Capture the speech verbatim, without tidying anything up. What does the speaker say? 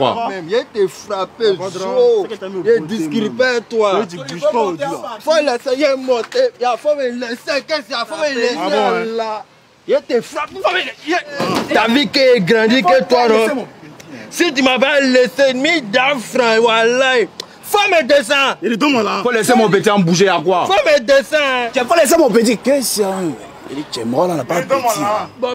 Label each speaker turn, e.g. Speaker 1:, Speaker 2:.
Speaker 1: Même, il te frappé chaud. Il discrimine toi. Faut l'essayer monter. Il faut me laisser. Qu'est-ce qu'il faut me laisser là? Il te frappe. T'as vu qu'il est grandi que toi, non? Si tu m'avais laissé mille francs, voilà. Faut me descendre.
Speaker 2: Il est dommage là.
Speaker 3: Faut laisser mon petit en bouger à quoi?
Speaker 1: Faut me descendre.
Speaker 2: Tu vas pas laisser mon petit. Qu'est-ce que c'est? Il est mort là, on n'a pas de petit.